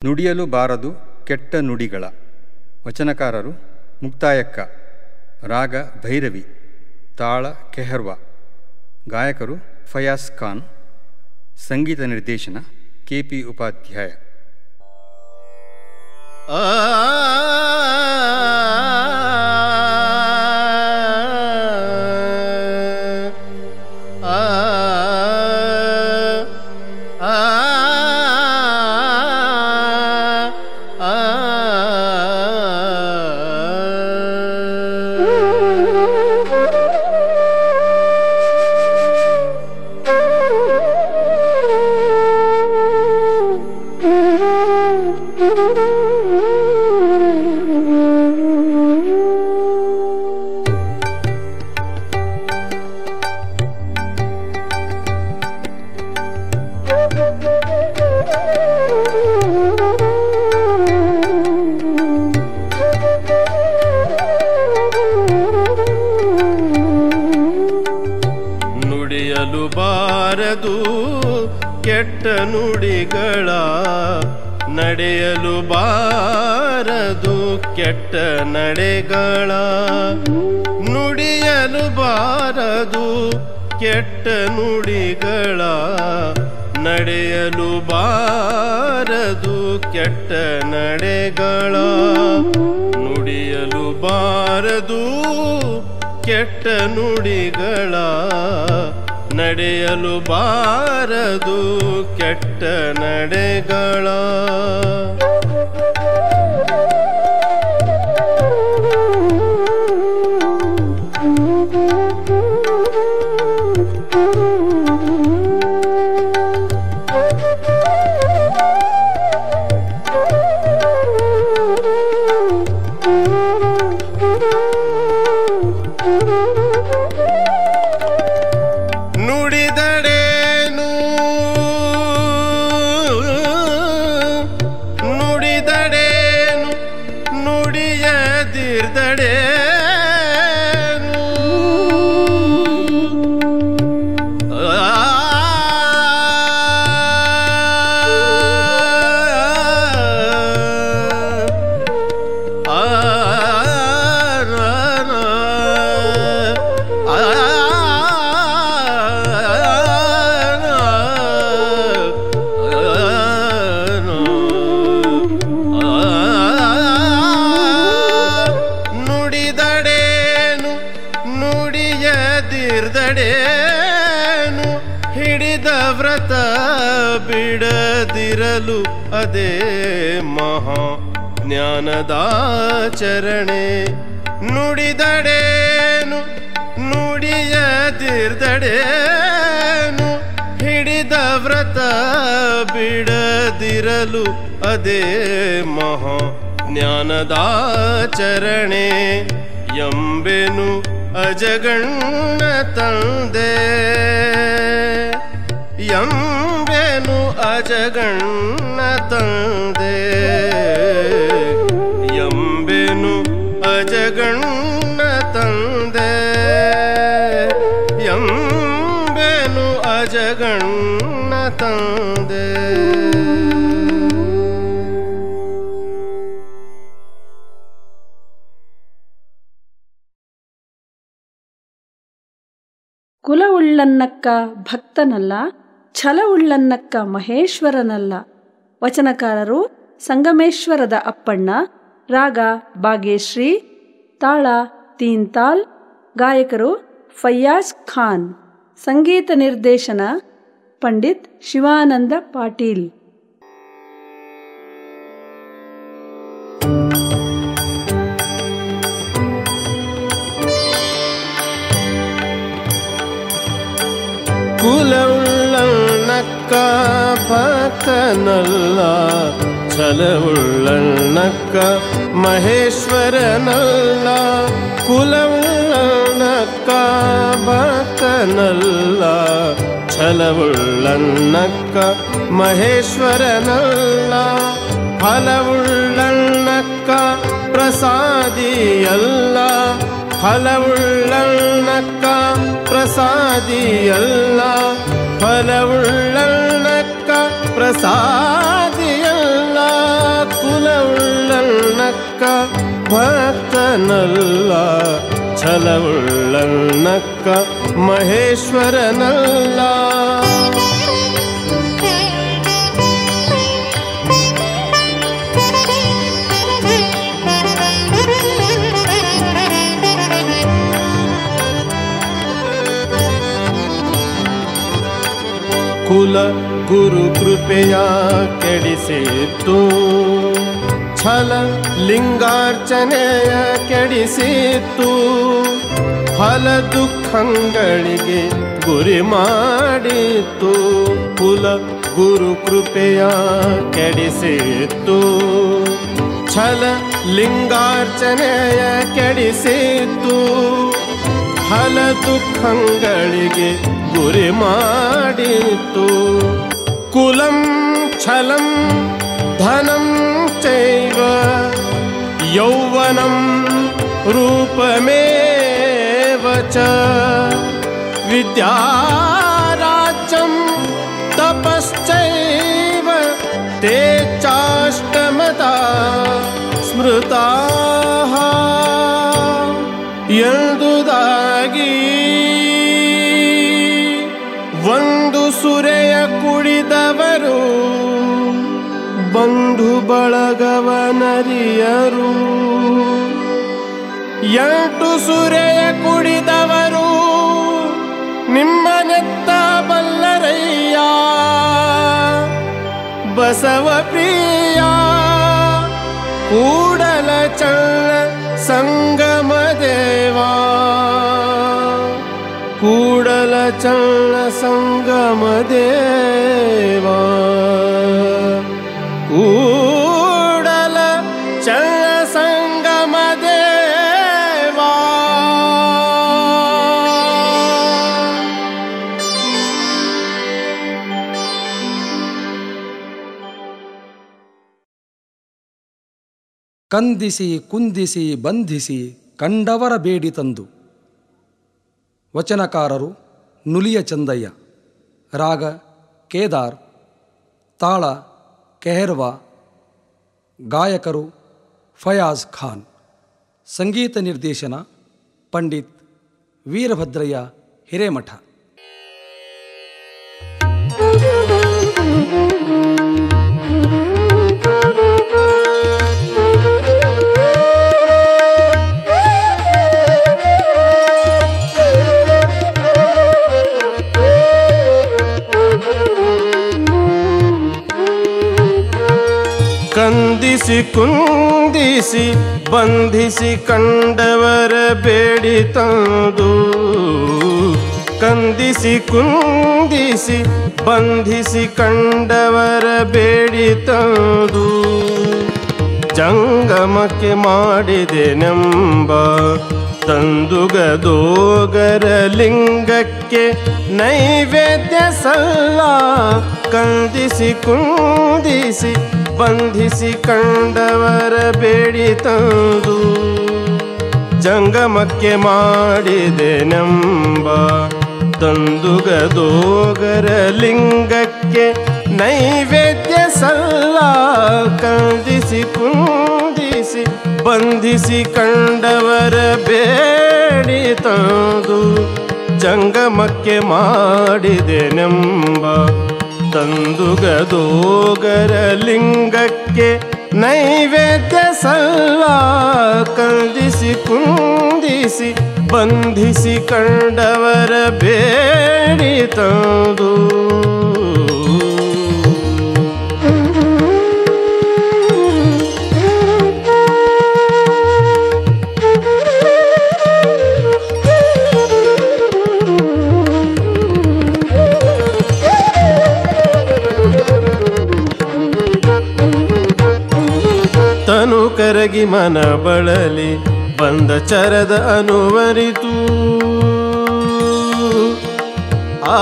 ನುಡಿಯಲು ಬಾರದು ಕೆಟ್ಟ ನುಡಿಗಳ. ವಚನಕಾರರು ಮುಕ್ತಾಯಕ್ಕ. ರಾಗ ಭೈರವಿ. ತಾಳ ಕೆಹರ್ವಾ. ಗಾಯಕರು ಫಯಾಜ್ ಖಾನ್. ಸಂಗೀತ ನಿರ್ದೇಶನ ಕೆ.ಪಿ. ಉಪಾಧ್ಯಾಯ. ನುಡಿಯಲು ಬಾರದು ಕೆಟ್ಟ ನುಡಿಗಳ, ನಡೆಯಲು ಬಾರದು ಕೆಟ್ಟ ನಡೆಗಳ. ನುಡಿಯಲು ಬಾರದು ಕೆಟ್ಟ ನುಡಿಗಳ, ನಡೆಯಲು ಬಾರದು ಕೆಟ್ಟ ನಡೆಗಳ. ನುಡಿಯಲು ಬಾರದು ಕೆಟ್ಟ ನುಡಿಗಳ, ನಡೆಯಲು ಬಾರದು ಕೆಟ್ಟ ನಡೆಗಳ. ನುಡಿದಡೇನು ನುಡಿದಡೇನು ನುಡಿಯದಿರ್ದಡೇನು. ನುಡಿದಡೇನು ನುಡಿಯದಿರ್ದಡೇನು, ಹಿಡಿದ ವ್ರತ ಬಿಡದಿರಲು ಅದೇ ಮಹಾ ಜ್ಞಾನದಾಚರಣೆ. ನುಡಿದಡೇನು ನುಡಿಯದಿರ್ದಡೇನು, ಹಿಡಿದ ವ್ರತ ಬಿಡದಿರಲು ಅದೇ ಮಹಾ ಜ್ಞಾನದಾಚರಣೆ. ಎಂಬೆನು ಅಜಗಣ್ಣ ತಂದೆ, ಎಂಬೆನು ಅಜಗಣ್ಣ ತಂದೆ, ಎಂಬೆನು ಅಜಗಣ್ಣ ತಂದೆ, ಎಂಬೆನು ಅಜಗಣ್ಣ ತಂದೆ. ಕುಲವುಳ್ಳನ್ನಕ್ಕ ಭಕ್ತನಲ್ಲ, ಛಲವುಳ್ಳನ್ನಕ್ಕ ಮಹೇಶ್ವರನಲ್ಲ. ವಚನಕಾರರು ಸಂಗಮೇಶ್ವರದ ಅಪ್ಪಣ್ಣ. ರಾಗ ಬಾಗೇಶ್ರೀ. ತಾಳ ತೀನ್ತಾಲ್. ಗಾಯಕರು ಫಯ್ಯಾಜ್ ಖಾನ್. ಸಂಗೀತ ನಿರ್ದೇಶನ ಪಂಡಿತ್ ಶಿವಾನಂದ ಪಾಟೀಲ್. ಕುಲವುಳ್ಳನ್ನಕ್ಕ ಭಕ್ತನಲ್ಲ, ಛಲವುಳ್ಳನ್ನಕ್ಕ ಮಹೇಶ್ವರನಲ್ಲ. ಕುಲವುಳ್ಳನ್ನಕ್ಕ ಭಕ್ತನಲ್ಲ, ಛಲವುಳ್ಳನ್ನಕ್ಕ ಮಹೇಶ್ವರನಲ್ಲ. ಫಲವುಳ್ಳನ್ನಕ್ಕ ಪ್ರಸಾದಿಯಲ್ಲ, ಫಲವುಳ್ಳನ್ನಕ್ಕ ಪ್ರಸಾದಿಯಲ್ಲ. ಫಲವುಳ್ಳನ್ನಕ್ಕ ಪ್ರಸಾದಿಯಲ್ಲ. ನಕ್ಕ ಭಕ್ತನಲ್ಲ, ಛಲವುಳ್ಳನ್ನಕ್ಕ ಮಹೇಶ್ವರನಲ್ಲ. ಕುಲ ಗುರು ಕೃಪೆಯ ಕೆಡಿಸಿತ್ತು, ಛಲ ಲಿಂಗಾರ್ಚನೆಯ ಕೆಡಿಸಿತ್ತು. ಫಲ ದುಃಖಗಳಿಗೆ ಗುರಿ ಮಾಡಿತ್ತು, ಕುಲ ಗುರು ಕೃಪೆಯ ಕೆಡಿಸಿತ್ತು. ಛಲ ಲಿಂಗಾರ್ಚನೆಯ ಕೆಡಿಸಿತ್ತು, ಫಲ ದುಃಖಗಳಿಗೆ ಗುರಿ ಮಾಡಿತ್ತು. ಕುಲಂ ಛಲಂ ಧನಂ ಚೈವ ಯೌವನಂ ರೂಪಮೇವ ಚ, ವಿದ್ಯಾರಾಜ್ಯಂ ತಪಶ್ಚೈವ ತೇ ಚಾಷ್ಟಮತಾ ಸ್ಮೃತಾಃ ಎಂದುದಾಗಿ ಒಂದು ಸುರೆಯ ಕುಡಿದವರು ಬಂಧು ಬಳಗವನರಿಯರು. 8 ಸುರೆಯ ಕುಡಿದವರು ನಿಮ್ಮನೆತ್ತ ಬಲ್ಲರಯ್ಯ. ಬಸವ ಪ್ರಿಯ ಕೂಡಲ ಚನ್ನ ಸಂಗಮ ದೇವಾ, ಕೂಡಲ ಚನ್ನ ಸಂಗಮ ದೇವಾ, ಕೂಡಲ ಚನ್ನ ಸಂಗಮ ದೇವಾ. ಕಂದಿಸಿ ಕುಂದಿಸಿ ಬಂಧಿಸಿ ಕಂಡವರ ಬೇಡಿ ತಂದು. ವಚನಕಾರರು ನುಲಿಯ ಚಂದಯ್ಯ, ರಾಗ ಕೇದಾರ್, ತಾಳ ಕೆಹರ್ವಾ, ಗಾಯಕರು ಫಯಾಜ್ ಖಾನ್, ಸಂಗೀತ ನಿರ್ದೇಶನ ಪಂಡಿತ್ ವೀರಭದ್ರಯ್ಯ ಹಿರೇಮಠ. ಕಂದಿಸಿ ಕುಂದಿಸಿ ಬಂಧಿಸಿ ಕಂಡವರ ಬೇಡಿ ತಂದು, ಕಂದಿಸಿ ಕುಂದಿಸಿ ಬಂಧಿಸಿ ಕಂಡವರ ಬೇಡಿ ತಂದು. ಜಂಗಮಕ್ಕೆ ಮಾಡಿದೆನೆಂಬ ತಂದುಗದೋಗರ ಲಿಂಗಕ್ಕೆ ನೈವೇದ್ಯ ಸಲ್ಲ. ಕಂದಿಸಿ ಕುಂದಿಸಿ ಬಂಧಿಸಿ ಕಂಡವರ ಬೇಡಿ ತಂದು. ಜಂಗಮಕ್ಕೆ ಮಾಡಿದೆನೆಂಬ ತಂದುಗದೋಗರ ಲಿಂಗಕ್ಕೆ ನೈವೇದ್ಯ ಸಲ್ಲ. ಕಂದಿಸಿ ಕುಂದಿಸಿ ಬಂಧಿಸಿ ಕಂಡವರ ಬೇಡಿ ತಂದು. ಜಂಗಮಕ್ಕೆ ಮಾಡಿದೆನೆಂಬ ತಂದುಗದೋಗರ ಲಿಂಗಕ್ಕೆ ನೈವೇದ್ಯ ಸಲ್ಲ. ಕಂದಿಸಿ ಕುಂದಿಸಿ ಬಂಧಿಸಿ ಕಂಡವರ ಬೇಡಿ ತಂದು. ತನು ಕರಗಿ ಮನ ಬಳಲಿ ಬಂದ ಚರದ ಅನುವರಿತು. ಆ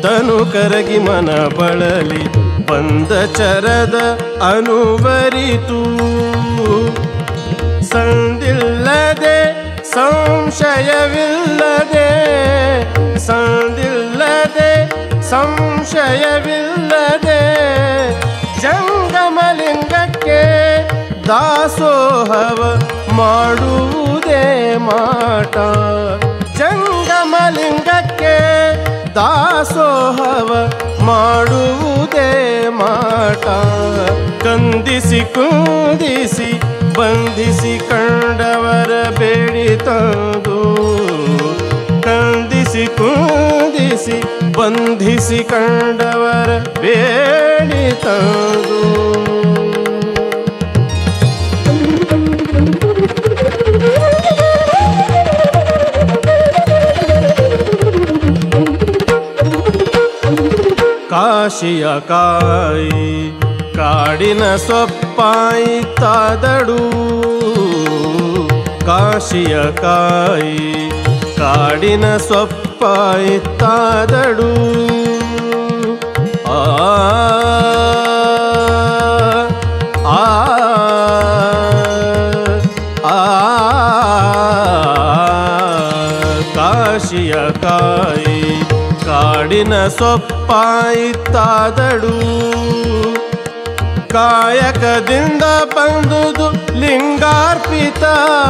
ತನು ಕರಗಿ ಮನ ಬಳಲಿ ಬಂದ ಚರದ ಅನುವರಿತು ಸಂದಿಲ್ಲದೆ ಸಂಶಯವಿಲ್ಲದೆ ಸಂದಿಲ್ಲದೆ ಸಂಶಯವಿಲ್ಲದೆ ಜಂಗಮಲಿಂಗಕ್ಕೆ ದಾಸೋಹವ ಮಾಡುವುದೇ ಮಾಟ ಜಂಗಮಲಿಂಗಕ್ಕೆ ದಾಸೋಹವ ಮಾಡುವುದೇ ಮಾಟ ಕಂದಿಸಿ ಕುಂದಿಸಿ ಬಂಧಿಸಿ ಕಂಡವರ ಬೇಡಿ ತಂದು ಕಂದಿಸಿ ಕುಂದಿಸಿ ಬಂಧಿಸಿ ಕಂಡವರ ಬೇಡಿ ತಂದು ಕಾಶಿಯ ಕಾಯಿ ಕಾಡಿನ ಸೊಪ್ಪಾಯಿ ತಾದಡು ಕಾಶಿಯ ಕಾಯಿ ಕಾಡಿನ ಸೊಪ್ಪಾಯಿ ತಾದಡು ಆ ಆ ಆ ಕಾಶಿಯ ಕಾಯಿ ಕಾಡಿನ ಸೊಪ್ಪಾಯಿ ತಾದಡು ಕಾಯಕದಿಂದ ಬಂದುದು ಲಿಂಗಾರ್ಪಿತ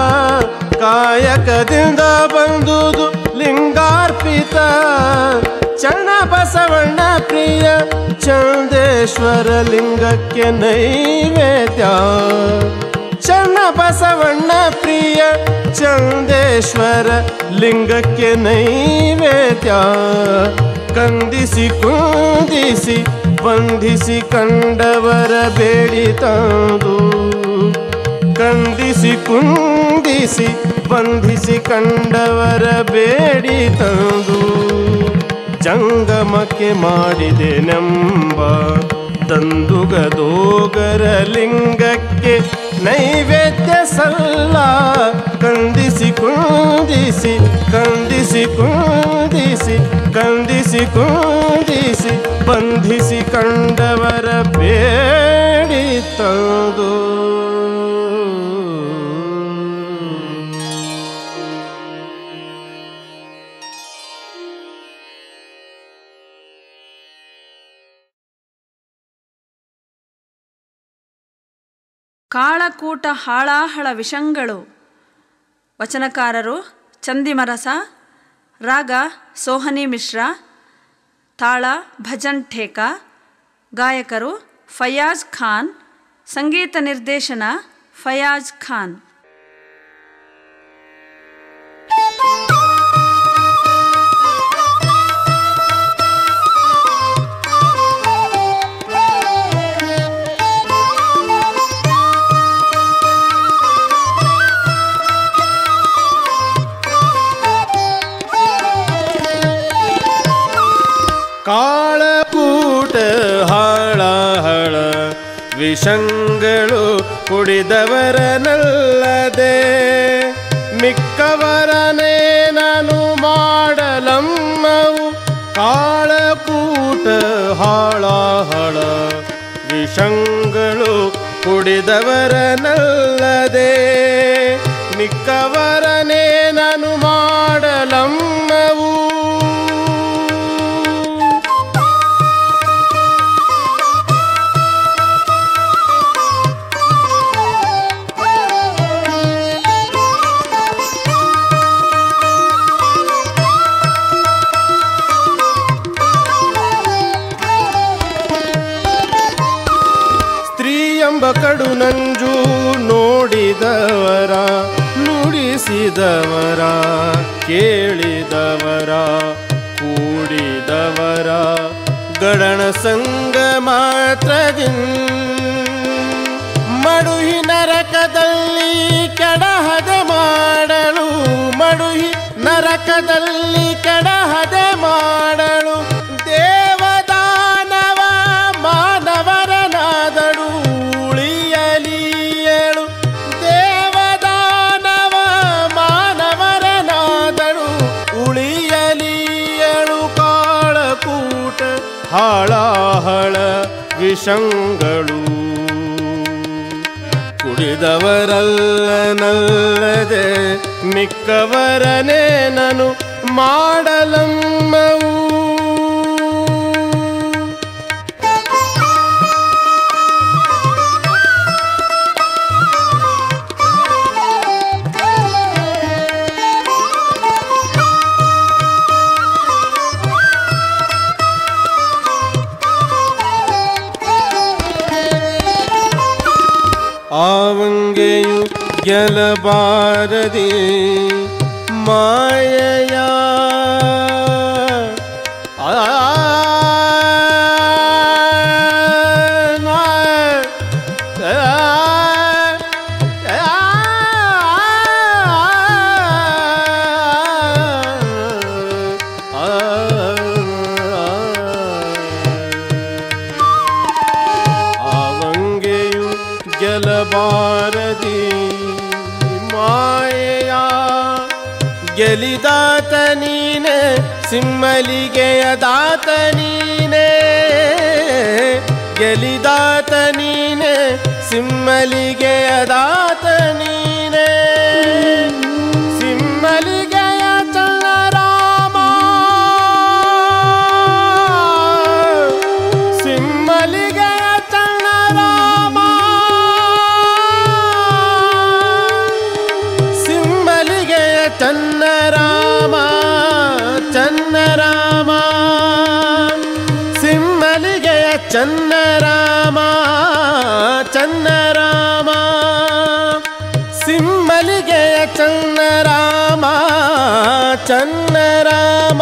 ಕಾಯಕದಿಂದ ಬಂದುದು ಲಿಂಗಾರ್ಪಿತ ಚನ್ನ ಬಸವಣ್ಣ ಪ್ರಿಯ ಚಂದೇಶ್ವರ ಲಿಂಗಕ್ಕೆ ನೈವೇದ್ಯ ಚನ್ನ ಬಸವಣ್ಣ ಪ್ರಿಯ ಚಂದೇಶ್ವರ ಲಿಂಗಕ್ಕೆ ನೈವೇದ್ಯ ಕಂದಿಸಿ ಕುಂದಿಸಿ ಬಂಧಿಸಿ ಕಂಡವರ ಬೇಡಿ ತಂದು ಕಂದಿಸಿ ಕುಂದಿಸಿ ಬಂಧಿಸಿ ಕಂಡವರ ಬೇಡಿ ತಂದು ಜಂಗಮಕ್ಕೆ ಮಾಡಿದೆನೆಂಬ ತಂದುಗದೋಗರ ಲಿಂಗಕ್ಕೆ ನೈವೇದ್ಯ ಸಲ್ಲ ಕಂದಿಸಿ ಕುಂದಿಸಿ ಕಂದಿಸಿ ಕುಂದಿಸಿ ಕಂದಿಸಿ ಕುಂದಿಸಿ ಬಂಧಿಸಿ ಕಂಡವರ ಬೇಡಿ ತಂದು ಕಾಳಕೂಟ ಹಾಳಾಹಳ ವಿಷಂಗಳು. ವಚನಕಾರರು ಚಂದಿಮರಸ, ರಾಗ ಸೋಹನಿ ಮಿಶ್ರಾ, ತಾಳ ಭಜನ್ ಠೇಕಾ, ಗಾಯಕರು ಫಯಾಜ್ ಖಾನ್, ಸಂಗೀತ ನಿರ್ದೇಶನ ಫಯಾಜ್ ಖಾನ್. ಕಾಳಕೂಟ ಹಾಳಾಹಳ ವಿಷಂಗಳು ಕುಡಿದವರನಲ್ಲದೆ ಮಿಕ್ಕವರನೇ ನಾನು ಮಾಡಲಮ್ಮವು ಕಾಳಕೂಟ ಹಾಳಾಹಳ ವಿಷಂಗಳು ಕುಡಿದವರನಲ್ಲದೆ ಮಿಕ್ಕವರನೇ ನಾನು ಮಾಡಲಮ್ಮವು ಕಡು ನಂಜು ನೋಡಿದವರ ನುಡಿಸಿದವರ ಕೇಳಿದವರ ಕೂಡಿದವರ ಗಣನ ಸಂಗ ಮಾತ್ರದಿನ್ ಮಡುಹಿ ನರಕದಲ್ಲಿ ಕೆಡಹದೆ ಮಾಡಲು ಮಡುಹಿ ನರಕದಲ್ಲಿ ಕೆಡಹದೆ ಮಾಡಲು ದೇವದಾನವ ಮಾನವರನಾದಳು ಉಳಿಯಲಿಯಳು ದೇವದಾನವ ಮಾನವರನಾದಳು ಉಳಿಯಲಿಯಳು ಕಾಳಕೂಟ ಹಾಳಾಹಳ ವಿಷಂಗಳು ಕುಡಿದವರಲ್ಲನಲ್ಲದೆ ಮಿಕ್ಕವರನೇನನು ಮಾಡಲಮ್ಮವು. ಆವಂಗೆಯು ಗೆಲ್ಲಬಾರದೆ ಮಾಯೆಯ ಗೆಲ್ಲಬಾರದಿ ಮಾಯೆಯ ಗೆಲಿದಾತ ನೀನೆ ಸಿಮ್ಮಲಿಗೆಯ ದಾತ ನೀನೆ ಗೆಲಿದಾತ ನೀನೆ ಸಿಮ್ಮಲಿಗೆಯ ದಾತ ನೀನೆ ಸಿಮ್ಮಲಿಗೆಯ ಚನ್ನರಾಮ ಸಿಮ್ಮಲಿಗೆಯ ಚನ್ನರಾಮ ಚನ್ನರಾಮ ಚನ್ನರಾಮ ಸಿಮ್ಮಲಿಗೆಯ ಚನ್ನರಾಮ ಚನ್ನರಾಮ ಸಿಮ್ಮಲಿಗೆಯ ಚನ್ನರಾಮ ಚನ್ನರಾಮ.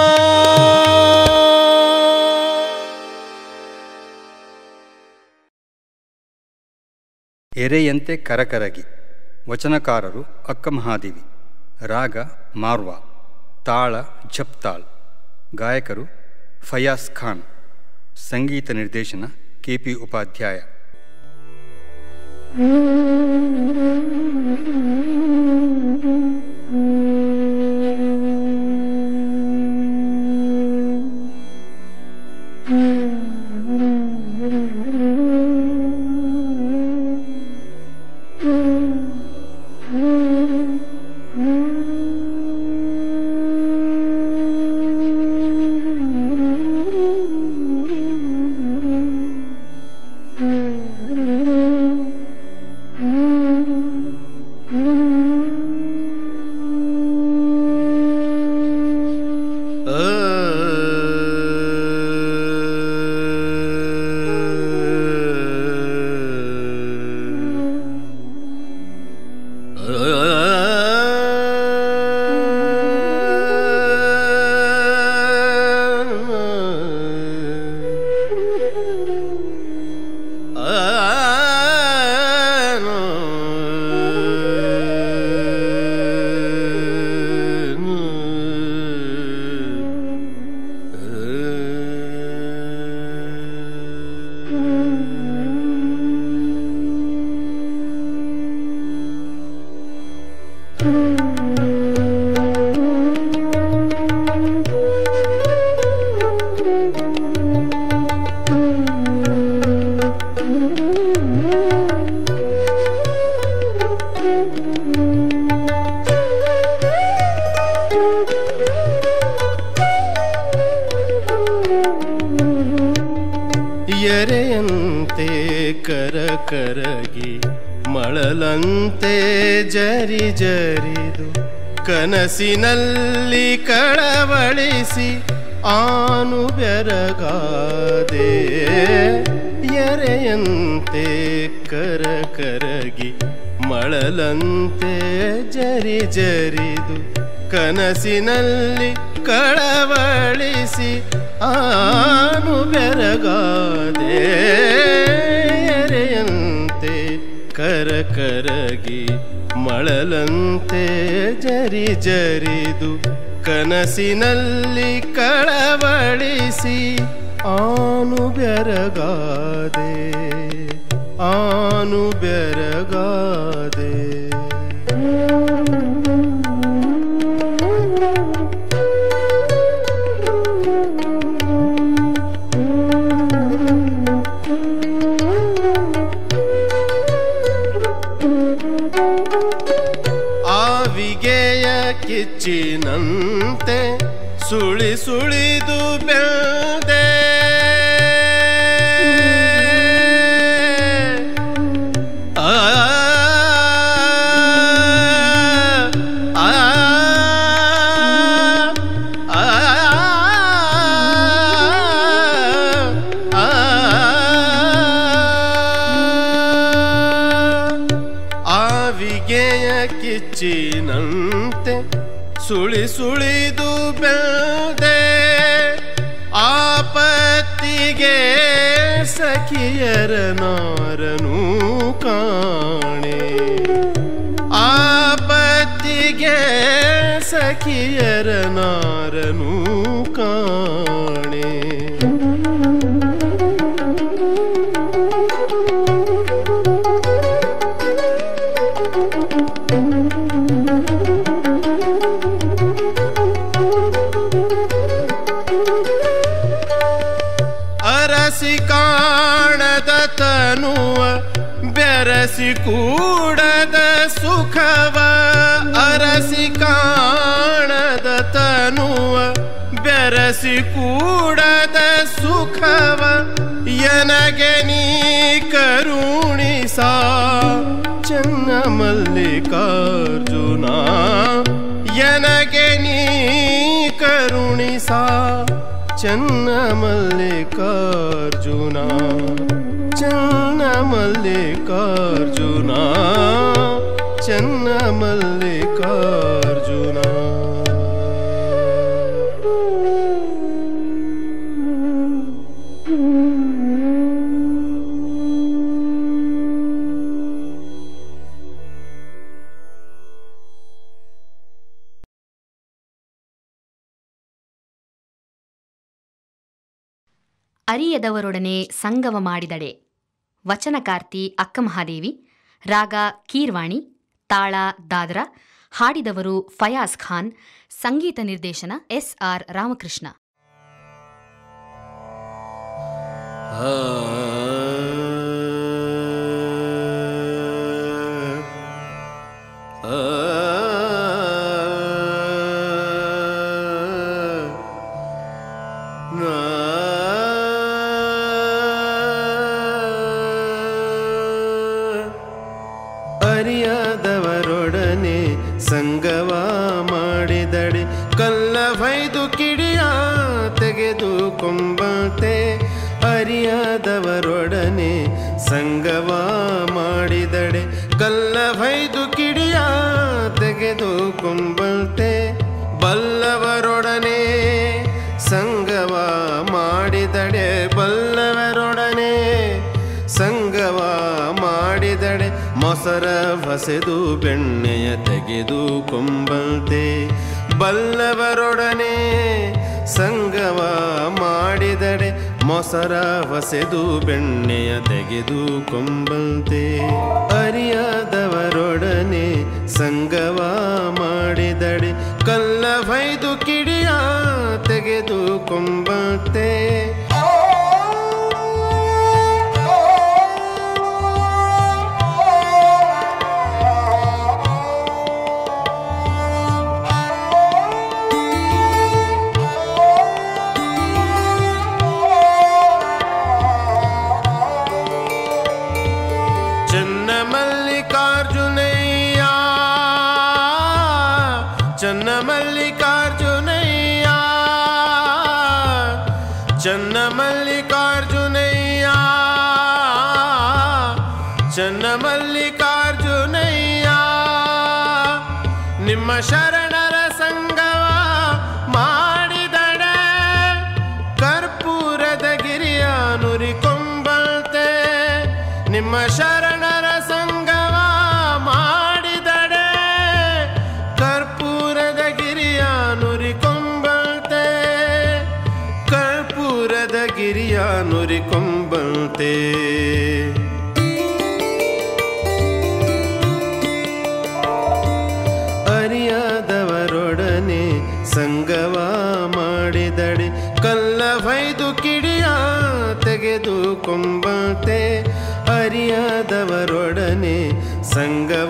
ಎರೆಯಂತೆ ಕರಕರಗಿ. ವಚನಕಾರರು ಅಕ್ಕಮಹಾದೇವಿ. ರಾಗ ಮಾರ್ವಾ. ತಾಳ ಝಪ್ತಾಳ್. ಗಾಯಕರು ಫಯಾಸ್ ಖಾನ್. ಸಂಗೀತ ನಿರ್ದೇಶನ KP ಉಪಾಧ್ಯಾಯ. ಎರೆಯಂತೆ ಕರಕರಗಿ ಮಳಲಂತೆ ಜರಿ ಜರಿದು ಕನಸಿನಲ್ಲಿ ಕಳವಳಿಸಿ ಆನು ಬೆರಗಾದೆ. ಎರೆಯಂತೆ ಕರಕರಗಿ ಮಳಲಂತೆ ಜರಿ ಜರಿದು ಕನಸಿನಲ್ಲಿ ಕಳವಳಿಸಿ ಆನು ಬೆರಗಾದೆ. ಎರೆಯಂತೆ ಕರಕರಗಿ ಮಳಲಂತೆ ಜರಿ ಜರಿದು ಕನಸಿನಲ್ಲಿ ಕಳವಳಿಸಿ ಆನು ಬೆರಗಾದೆ ಆನು ಬೆರಗಾದೆ. ಸುಳಿದು ಬೆಳೆದೆ ಕಿಚ್ಚಿನಂತೆ ಸುಳಿದು ಬೆಳೆದೆ ಆಪತ್ತಿಗೆ ಸಖಿಯರ ನಾರನು ಕಾಣೆ ಆಪತ್ತಿಗೆ ಸಖಿಯರ ನಾರನು ಕಾಣೆ ಅರಸಿ ಕಾಣದ ತನುವ ಬೆರಸಿ ಕೂಡದ ಸುಖವ ಅರಸಿ ಕಾಣದ ತನುವ ಬೆರಸಿ ಕೂಡದ ಸುಖವ ಎನಗೆ ನೀ ಕರುಣಿಸ ಚನ್ನ ಮಲ್ಲಿಕಾರ್ಜುನ ಎನಗೆ ನೀ ಕರುಣಿಸ ಚನ್ನ ಮಲ್ಲಿಕಾರ್ಜುನ ಚನ್ನ ಮಲ್ಲಿಕಾರ್ಜುನ ಚನ್ನ ಮಲ್ಲಿಕಾರ್ಜುನ ಅರಿಯದವರೊಡನೆ ಸಂಗಮ ಮಾಡಿದಡೆ. ವಚನಕಾರ್ತಿ ಅಕ್ಕಮಹಾದೇವಿ. ರಾಗ ಕೀರ್ವಾಣಿ. ತಾಳ ದಾದ್ರಾ. ಹಾಡಿದವರು ಫಯಾಜ್ ಖಾನ್. ಸಂಗೀತ ನಿರ್ದೇಶನ ಎಸ್.ಆರ್. ರಾಮಕೃಷ್ಣ. ಅರಿಯಾದವರೊಡನೆ ಸಂಗವ ಮಾಡಿದಡೆ ಕಲ್ಲವೈದು ಕಿಡಿಯ ತೆಗೆದು ಕೊಂಬತೆ ಅರಿಯಾದವರೊಡನೆ ಸಂಗವ ಮಾಡಿದಡೆ ಕಲ್ಲವೈದು ಕಿಡಿಯ ತೆಗೆದು ಕೊಂಬತೆ ಬಲ್ಲವರೊಡನೆ ಸಂಗವ ಮಾಡಿದಡೆ ಬಲ್ಲವರೊಡನೆ ಸಂಗವ ಮಾಡಿದಡೆ ಮೊಸರ ಹೊಸೆದು ಬೆಣ್ಣೆಯ ತೆಗೆದು ಕೊಂಬಂತೆ ಬಲ್ಲವರೊಡನೆ ಸಂಗವ ಮಾಡಿದಡೆ ಮೊಸರ ಹೊಸೆದು ಬೆಣ್ಣೆಯ ತೆಗೆದು ಕೊಂಬಂತೆ ಅರಿಯಾದವರೊಡನೆ ಸಂಗವ ಮಾಡಿದಡೆ ಕಲ್ಲವೈದು ಕಿಡಿಯ ತೆಗೆದು ಕೊಂಬಂತೆ ಚನ್ನ ಮಲ್ಲಿಕಾರ್ಜುನಯ್ಯ ಚನ್ನ ಮಲ್ಲಿಕಾರ್ಜುನಯ್ಯ ನಿಮ್ಮ ಶರಣರ ಸಂಗವ ಮಾಡಿದಡೆ ಕರ್ಪೂರದ ಗಿರಿಯ ನುರಿಕೊಂಬಂತೆ ನಿಮ್ಮ ಶರಣರ ಸಂಗವ ಮಾಡಿದಡೆ ಕರ್ಪೂರದ ಗಿರಿಯ ನುರಿಕೊಂಬಂತೆ ಕರ್ಪೂರದ ಗಿರಿಯ ನುರಿಕೊಂಬಂತೆ ಅರಿಯಾದವರೊಡನೆ ಸಂಗವ ಮಾಡಿದಡೆ ಕಲ್ಲವೈದು ಕಿಡಿಯ ತೆಗೆದು ಕೊಂಬಂತೆ ಅರಿಯಾದವರೊಡನೆ ಸಂಗವ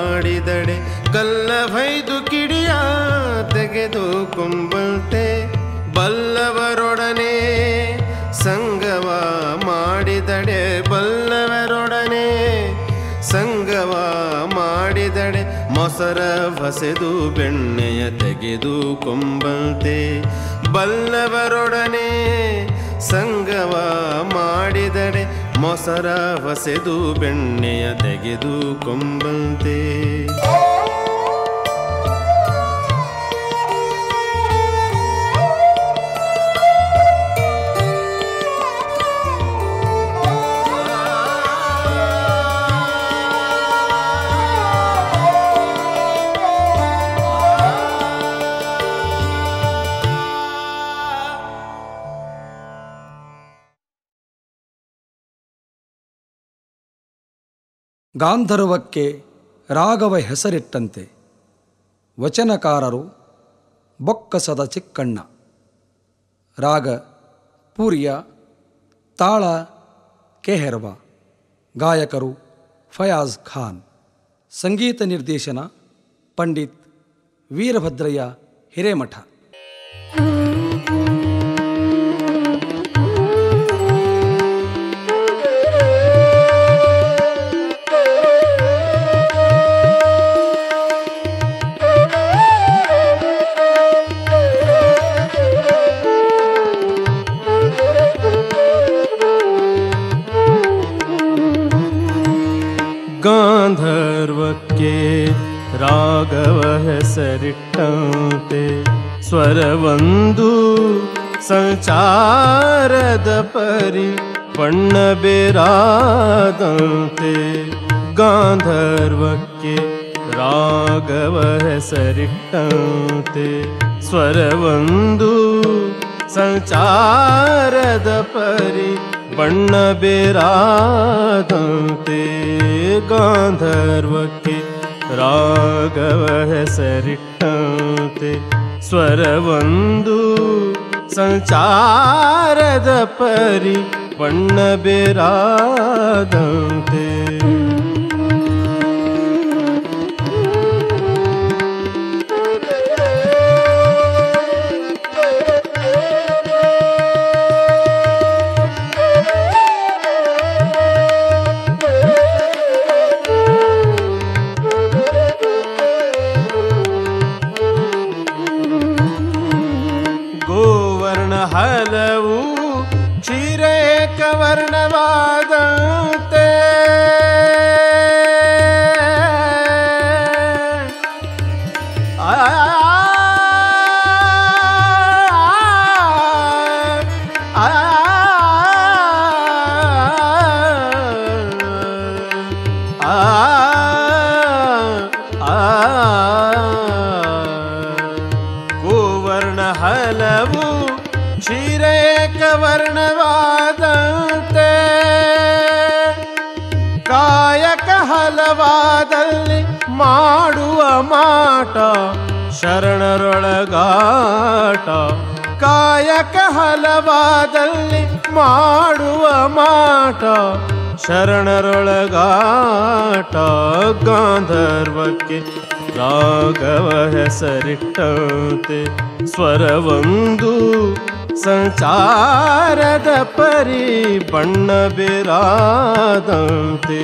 ಮಾಡಿದಡೆ ಕಲ್ಲವೈದು ಕಿಡಿಯ ತೆಗೆದು ಕೊಂಬಂತೆ ಬಲ್ಲವರೊಡನೆ ಸಂಗವ ಮಾಡಿದಡೆ ಬಲ್ಲವರೊಡನೆ ಸಂಗವ ಮಾಡಿದಡೆ ಮೊಸರ ಹೊಸೆದು ಬೆಣ್ಣೆಯ ತೆಗೆದು ಕೊಂಬಂತೆ ಬಲ್ಲವರೊಡನೆ ಸಂಗವ ಮಾಡಿದಡೆ ಮೊಸರ ಹೊಸೆದು ಬೆಣ್ಣೆಯ ತೆಗೆದು ಕೊಂಬಂತೆ ಗಾಂಧರ್ವಕ್ಕೆ ರಾಗವ ಹೆಸರಿಟ್ಟಂತೆ ವಚನಕಾರರು ಬೊಕ್ಕಸದ ಚಿಕ್ಕಣ್ಣ. ರಾಗ ಪೂರ್ಯ, ತಾಳ ಕೆಹೆರ್ವ. ಗಾಯಕರು ಫಯಾಜ್ ಖಾನ್. ಸಂಗೀತ ನಿರ್ದೇಶನ ಪಂಡಿತ್ ವೀರಭದ್ರಯ್ಯ ಹಿರೇಮಠ. ಗಾಂಧರ್ವಕ್ಕೆ ರಾಗವ ಹೆಸರಿಟ್ಟಂತೆ ಸ್ವರವೊಂದು ಸಂಚಾರದ ಪರಿ ಬಣ್ಣ ಬೇರಾದಂತೆ ಗಾಂಧರ್ವಕ್ಕೆ ರಾಗವ ಹೆಸರಿಟ್ಟಂತೆ ಸ್ವರವೊಂದು ಸಂಚಾರದ ಪರಿ ಬಣ್ಣ ಬೇರಾದಂತೆ ಗಾಂಧರ್ವಕ್ಕೆ ರಾಗವ ಹೆಸರಿಟ್ಟಂತೆ ಸ್ವರವೊಂದು ಸಂಚಾರದ ಪರಿ ಬಣ್ಣ ಬೇರಾದಂತೆ ಹಲವು ಕ್ಷೀರೇಕವರ್ಣವಾದಂತೆ ಗೋವರ್ಣ ಹಲವು ಕ್ಷೀರೇಕವರ್ಣವಾದಂತೆ ಕಾಯಕ ಹಲವಾದಲ್ಲಿ ಮಾಡುವ ಮಾಟ ಶರಣರೊಳಗಾಟ ಕಾಯಕ ಹಲವಾದಲ್ಲಿ ಮಾಡುವ ಮಾಟ ಶರಣರೊಳಗಾಟ ಗಾಂಧರ್ವಕ್ಕೆ ರಾಗವ ಹೆಸರಿಟ್ಟಂತೆ ಸ್ವರವೊಂದು ಸಂಚಾರದ ಪರಿ ಬಣ್ಣ ಬೇರಾದಂತೆ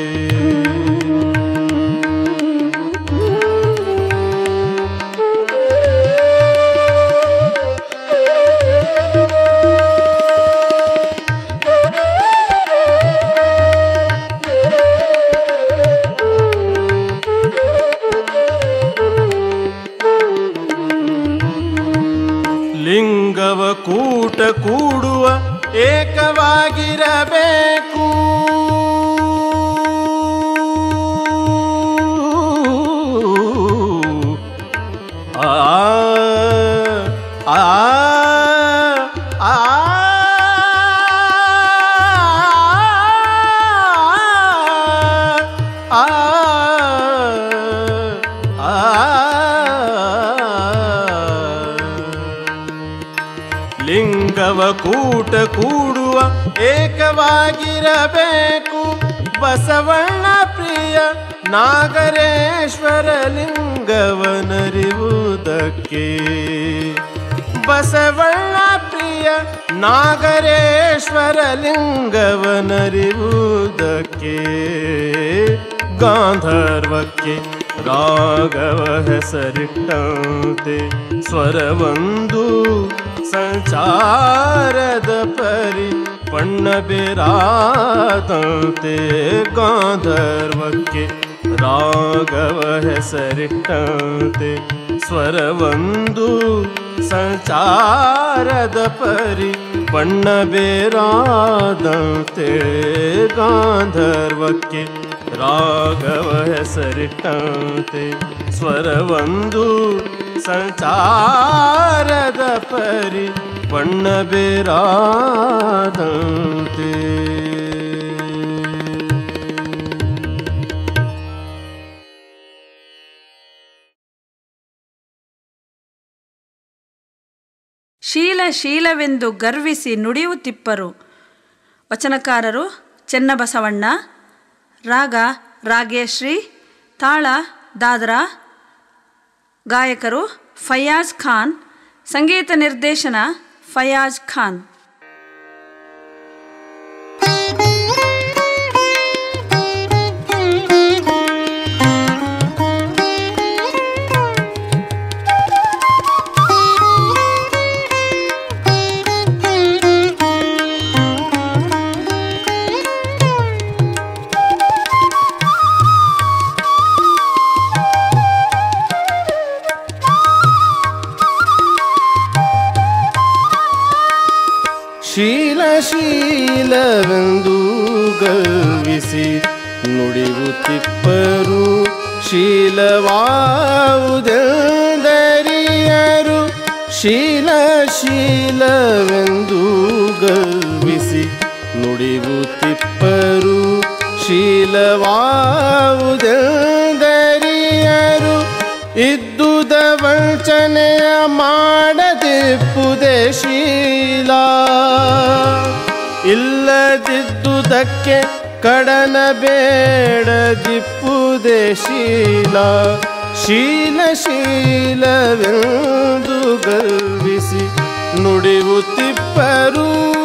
ಲಿಂಗವ ಕೂಟ ಕೂಡುವ ಏಕವಾಗಿರಬೇಕು ಆ ಆ ಆ ಲಿಂಗವ ಕೂಟ ಕೂಡುವ ಏಕವಾಗಿರಬೇಕು ಬಸವಣ್ಣ ಪ್ರಿಯ ನಾಗರೇಶ್ವರ ಲಿಂಗವನರಿವುದಕ್ಕೆ ಬಸವಣ್ಣ ಪ್ರಿಯ ನಾಗರೇಶ್ವರ ಲಿಂಗವನರಿವುದಕ್ಕೆ ಗಾಂಧರ್ವಕ್ಕೆ ರಾಘವ ಹೆಸರಿಟ್ಟಂತೆ ಸ್ವರವೊಂದು ಸಂಚಾರದ ಪರಿ ಬಣ್ಣಬೇರಾದಂತೆ ಗಾಂಧರ್ವಕ್ಕೆ ರಾಘವ ಹೆಸರಿಟ್ಟಂತೆ ಸ್ವರವೊಂದು ಸಂಚಾರದ ಪರಿ ಬಣ್ಣಬೇರಾದಂತೆ ಗಾಂಧರ್ವಕ್ಕೆ ರಾಘವ ಹೆಸರಿಟ್ಟಂತೆ ಸ್ವರವೊಂದು ಸಂಚಾರದ ಪರಿ ಬಣ್ಣಬೇರಾದಂತೆ. ಶೀಲವೆಂದು ಗರ್ವಿಸಿ ನುಡಿಯುತ್ತಿಪ್ಪರು. ವಚನಕಾರರು ಚೆನ್ನಬಸವಣ್ಣ, ರಾಗ ರಾಗೇಶ್ರೀ, ತಾಳ ದಾದ್ರಾ, ಗಾಯಕರು ಫಯಾಜ್ ಖಾನ್, ಸಂಗೀತ ನಿರ್ದೇಶನ ಫಯಾಜ್ ಖಾನ್. ಶೀಲವೆಂದು ಗರ್ವಿಸಿ ನುಡಿಯುತ್ತಿಪ್ಪರು ಶೀಲವಾವುದೆಂದರಿಯರು. ಶೀಲವೆಂದು ಗರ್ವಿಸಿ ನುಡಿಯುತ್ತಿಪ್ಪರು ಶೀಲವಾವುದೆಂದರಿಯರು. ಇದ್ದುದ ವಂಚನೆಯ ಮಾಡದಿಪ್ಪುದೇ ಶೀಲ, ಇಲ್ಲದಿದ್ದುದಕ್ಕೆ ಕಡನ ಬೇಡದಿಪ್ಪುದೇ ಶೀಲ. ಶೀಲವೆಂದು ಗರ್ವಿಸಿ ನುಡಿಯುತ್ತಿಪ್ಪರು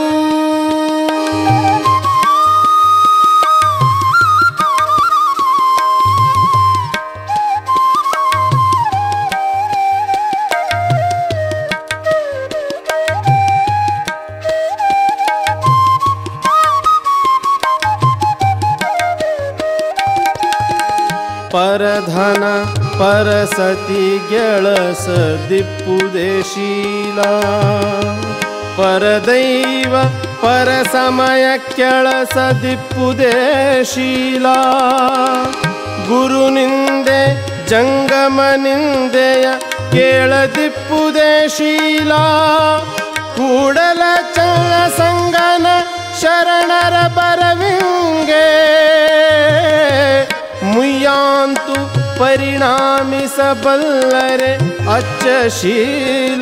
ಪರಧನ ಪರಸತಿ ಗೆಳಸದಿಪ್ಪುದೇ ಶೀಲ. ಪರದೈವ ಪರಸಮಯ ಕೆಳಸದಿಪ್ಪುದೇ ಶೀಲ. ಗುರುನಿಂದೆ ಜಂಗಮನಿಂದೆಯ ಕೇಳದಿಪ್ಪುದೇ ಶೀಲ. ಕೂಡಲ ಚಲ ಸಂಗನ ಶರಣರ ಬರವಿಂಗೆ ಮುಯ್ಯಾಂತು ಪರಿಣಾಮಿಸಬಲ್ಲರೆ ಅಚ್ಚ ಶೀಲ.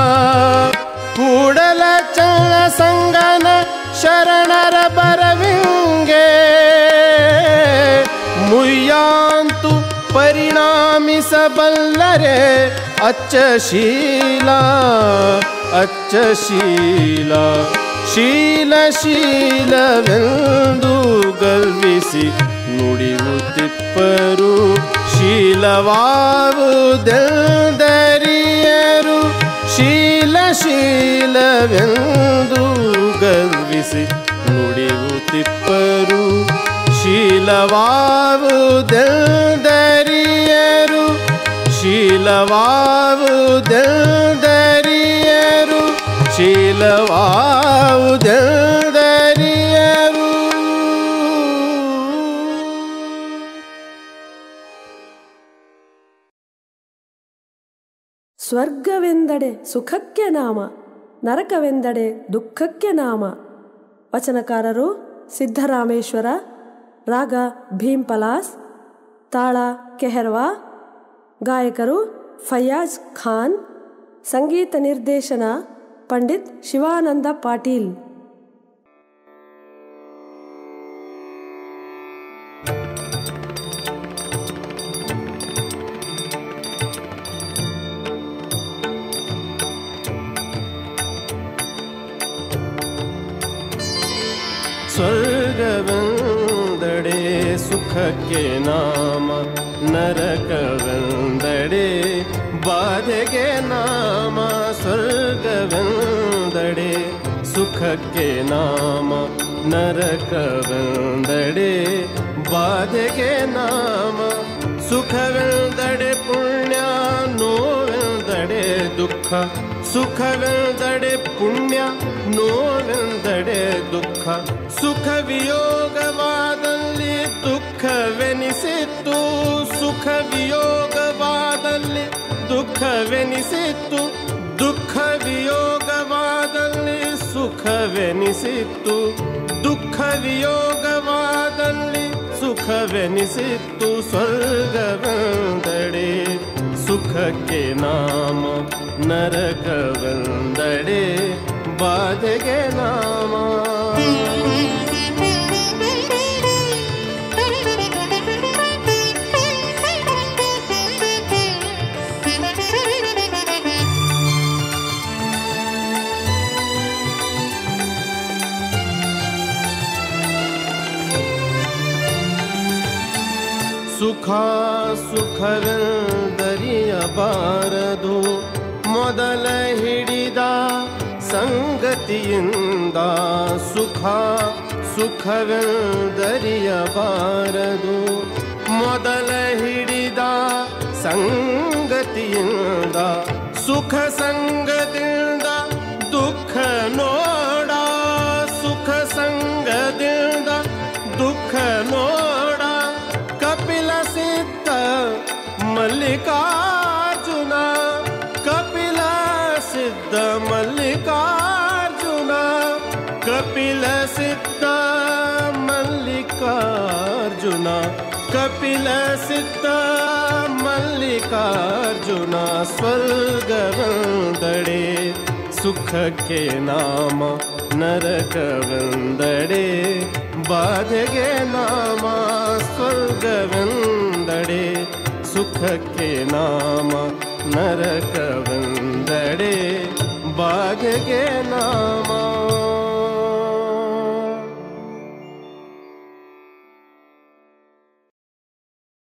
ಕೂಡಲ ಚಲ ಸಂಗನ ಶರಣರ ಬರವಿಂಗೆ ಮುಯ್ಯಾಂತು ಪರಿಣಾಮಿಸಬಲ್ಲರೆ ಅಚ್ಚ ಶೀಲ. ಅಚ್ಚ ಶೀಲ. ಶೀಲವೆಂದು ಗರ್ವಿಸಿ ನುಡಿಯುತ್ತಿಪ್ಪರು ಶೀಲವಾವುದೆಂದರಿಯರು. ಶೀಲವೆಂದು ಗರ್ವಿಸಿ ನುಡಿಯುತ್ತಿಪ್ಪರು ಶೀಲವಾವುದೆಂದರಿಯರು. ಶೀಲವಾವುದೆಂದರಿಯರು. ಶೀಲವಾವುದೆಂದರಿಯರು. ಸ್ವರ್ಗವೆಂದಡೆ ಸುಖಕ್ಕೆ ನಾಮ, ನರಕವೆಂದಡೆ ದುಃಖಕ್ಕೆ ನಾಮ. ವಚನಕಾರರು ಸಿದ್ದರಾಮೇಶ್ವರ, ರಾಗ ಭೀಂಪಲಾಸ್, ತಾಳ ಕೆಹರ್ವಾ, ಗಾಯಕರು ಫಯಾಜ್ ಖಾನ್, ಸಂಗೀತ ನಿರ್ದೇಶನ ಪಂಡಿತ್ ಶಿವಾನಂದ ಪಾಟೀಲ್. ಸ್ವರ್ಗವೆಂದಡೆ ಸುಖಕ್ಕೆ ನಾಮ, ನರಕವೆಂದಡೆ ಬಾಧೆಗೆ ನಾಮ. ಸ್ವರ್ಗವೆಂದಡೆ ಸುಖಕ್ಕೆ ನಾಮ, ನರಕವೆಂದಡೆ ಬಾಧೆಗೆ ನಾಮ. ಸುಖವೆಂದಡೆ ಪುಣ್ಯ, ನೋವೆಂದಡೆ ದುಃಖ. ಸುಖವೆಂದಡೆ ಪುಣ್ಯ, ನೋವೆಂದಡೆ ದುಃಖ. ಸುಖ ವಿಯೋಗವಾದಲ್ಲಿ ದುಃಖವೆನಿಸಿತ್ತು. ಸುಖ ವಿಯೋಗವಾದಲ್ಲಿ ದುಃಖವೆನಿಸಿತ್ತು. ದುಃಖ ವಿಯೋಗವಾದಲ್ಲಿ ಸುಖವೆನಿಸಿತ್ತು. ದುಃಖ ವಿಯೋಗವಾದಲ್ಲಿ ಸುಖವೆನಿಸಿತ್ತು. ಸ್ವರ್ಗವೆಂದಡೆ ಸುಖಕ್ಕೆ ನಾಮ, ನರಕವೆಂದಡೆ ಬಾಧೆಗೆ ನಾಮ. ಸುಖ ಸುಖವೆಂದರಿಯಬಾರದು ಮೊದಲ ಹಿಡಿದ ಸಂಗತಿಯಿಂದ. ಸುಖ ಸುಖವೆಂದರಿಯಬಾರದು ಮೊದಲ ಹಿಡಿದ ಸಂಗತಿಯಿಂದ. ಸುಖ ಸಂಗದಿಂದ ದುಃಖ ನೋಡ. ಸುಖ ಸಂಗದಿಂದ ದುಃಖ ನೋಡ. ಕಪಿಲ ಸಿದ್ಧ ಮಲ್ಲಿಕಾರ್ಜುನ, ಕಪಿಲ ಸಿದ್ಧ ಮಲ್ಲಿಕಾರ್ಜುನ. ಕಪಿಲ ಸಿದ್ಧ ಮಲ್ಲಿಕಾರ್ಜುನ, ಕಪಿಲ ಸಿದ್ಧ ಮಲ್ಲಿಕಾರ್ಜುನ. ಸ್ವರ್ಗವೆಂದಡೆ ಸುಖಕ್ಕೆ ನಾಮ, ನರಕವೆಂದಡೆ ಬಾಧೆಗೆ ನಾಮ. ಸ್ವರ್ಗವೆಂದಡೆ ಸುಖಕ್ಕೆ ನಾಮ, ನರಕವೆಂದಡೆ ಬಾಧೆಗೆ ನಾಮ.